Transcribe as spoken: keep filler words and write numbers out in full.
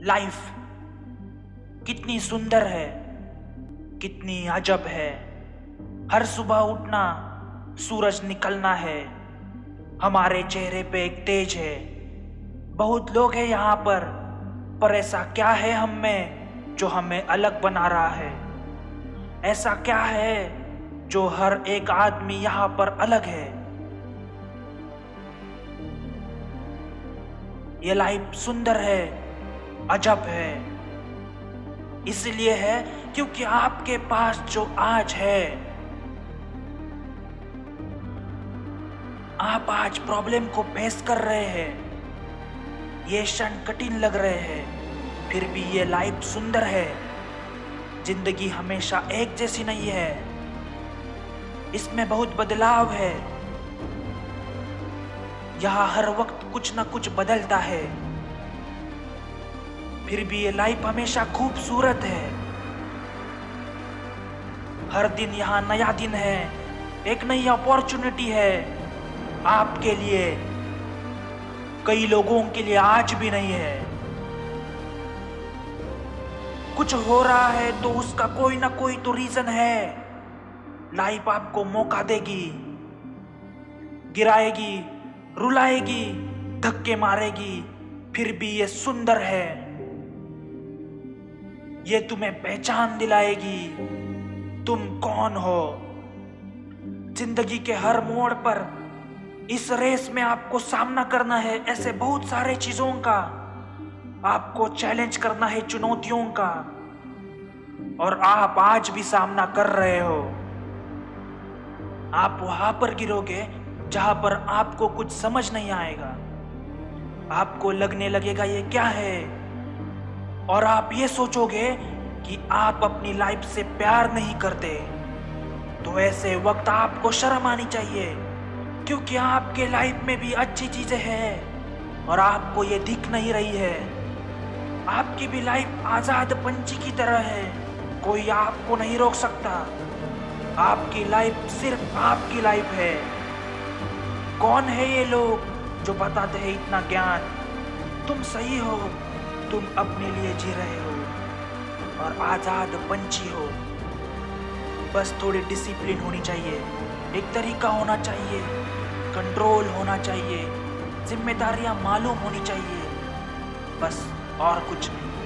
Life कितनी सुंदर है, कितनी अजब है। हर सुबह उठना, सूरज निकलना है, हमारे चेहरे पे एक तेज है। बहुत लोग हैं यहाँ पर पर ऐसा क्या है हम में जो हमें अलग बना रहा है? ऐसा क्या है जो हर एक आदमी यहाँ पर अलग है? ये लाइफ सुंदर है, अजब है। इसलिए है क्योंकि आपके पास जो आज है, आप आज प्रॉब्लम को फेस कर रहे हैं। ये क्षण कठिन लग रहे हैं, फिर भी ये लाइफ सुंदर है। जिंदगी हमेशा एक जैसी नहीं है, इसमें बहुत बदलाव है। यहाँ हर वक्त कुछ ना कुछ बदलता है, फिर भी ये लाइफ हमेशा खूबसूरत है। हर दिन यहाँ नया दिन है, एक नई अपॉर्चुनिटी है आपके लिए। कई लोगों के लिए आज भी नहीं है। कुछ हो रहा है तो उसका कोई ना कोई तो रीजन है। लाइफ आपको मौका देगी, गिराएगी, रुलाएगी, धक्के मारेगी, फिर भी ये सुंदर है। ये तुम्हें पहचान दिलाएगी तुम कौन हो। जिंदगी के हर मोड़ पर इस रेस में आपको सामना करना है ऐसे बहुत सारे चीजों का। आपको चैलेंज करना है चुनौतियों का, और आप आज भी सामना कर रहे हो। आप वहां पर गिरोगे जहां पर आपको कुछ समझ नहीं आएगा। आपको लगने लगेगा ये क्या है, और आप ये सोचोगे कि आप अपनी लाइफ से प्यार नहीं करते। तो ऐसे वक्त आपको शर्म आनी चाहिए, क्योंकि आपके लाइफ में भी अच्छी चीजें हैं और आपको ये दिख नहीं रही है। आपकी भी लाइफ आजाद पंछी की तरह है, कोई आपको नहीं रोक सकता। आपकी लाइफ सिर्फ आपकी लाइफ है। कौन है ये लोग जो बताते हैं इतना ज्ञान? तुम सही हो, तुम अपने लिए जी रहे हो और आजाद पंछी हो। बस थोड़ी डिसिप्लिन होनी चाहिए, एक तरीका होना चाहिए, कंट्रोल होना चाहिए, जिम्मेदारियां मालूम होनी चाहिए, बस और कुछ नहीं।